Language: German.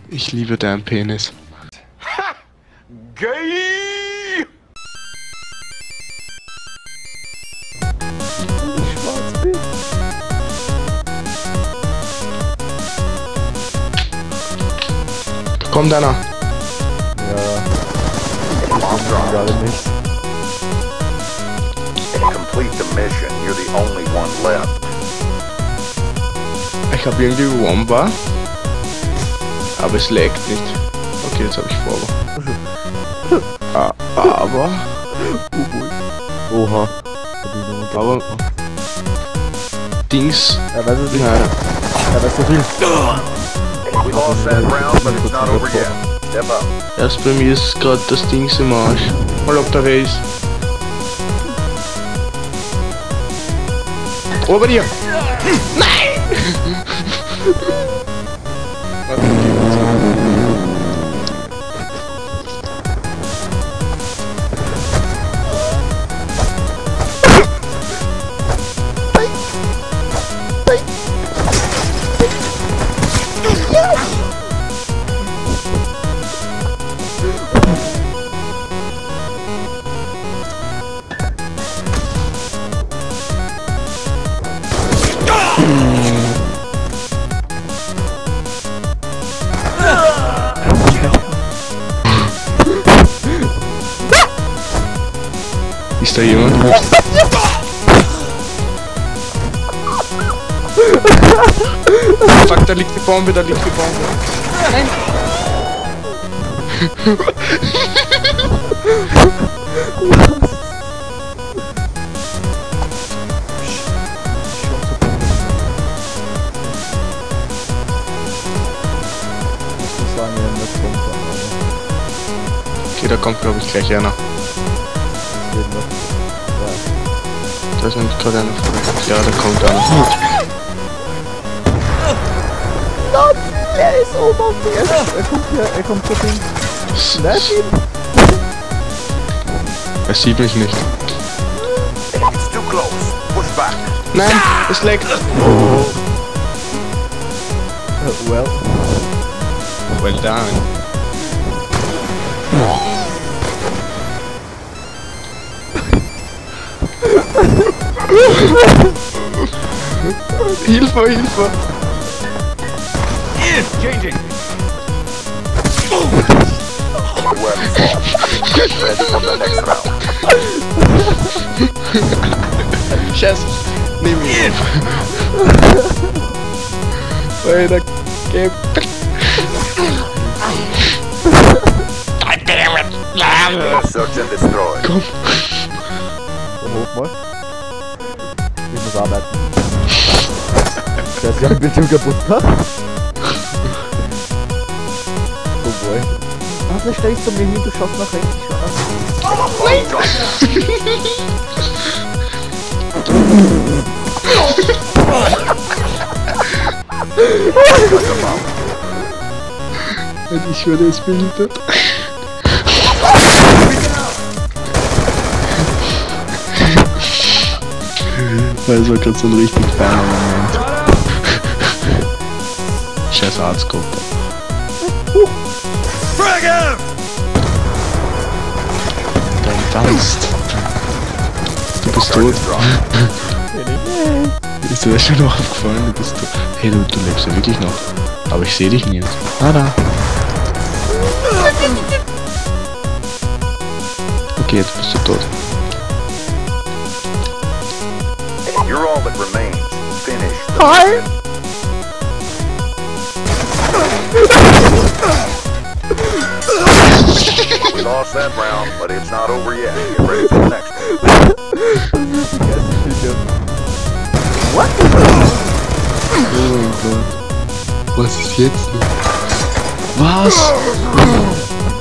Ich liebe deinen Penis. Ha! Gay! Schwarz bin. Da kommt einer. Ja. Ich bin gerade nicht. Complete the mission. You're the only one left. Ich habe irgendwie Womba. Aber es laggt nicht. Okay, jetzt habe ich Vorwurf. Aber. Oha. Aber. Dings. Er weiß es nicht. Nein. Er weiß so viel. We lost that round, but it's not over yet. Step up. Erst bei mir ist gerade das Dings im Arsch. Mal ob der Race. Ober dir! Nein! Ist da jemand? Fuck, da liegt die Bombe, da liegt die Bombe. Nein! Okay, da kommt glaube ich gleich einer. Da ist nämlich gerade einer vor. Ja, da kommt einer. Gott, er ist oben auf mir. Er kommt zu dem. Lass ihn. Er sieht mich nicht. It's too close. Push back. Nein, es leckt. Well. Well done. Hilfe, Hilfe! Changing. Well fought. Get ready for the next round. Scheiße! Nimm ihn! Weiter, geh! Search and destroy. Komm! Hoch mal. Ich muss arbeiten. Der ist ja ein Bildschirm kaputt, ha? Oh boy. Ah, vielleicht stell ich zu mir hin, du schaust nach rechts, ich schau nach Ich werde jetzt behindert. Weil es war gerade so ein richtig feiner Moment. Scheiß Arztgruppe. Dein Tanzt. Du bist tot. Ist dir das schon noch aufgefallen? Du bist tot. Hey, du lebst ja wirklich noch. Aber ich sehe dich nie. Ah, da. Okay, jetzt bist du tot. You're all that remains. Finish. Hi! We lost that round, but it's not over yet. Get ready for the next one. What? Oh mein Gott. Was ist jetzt noch? Was?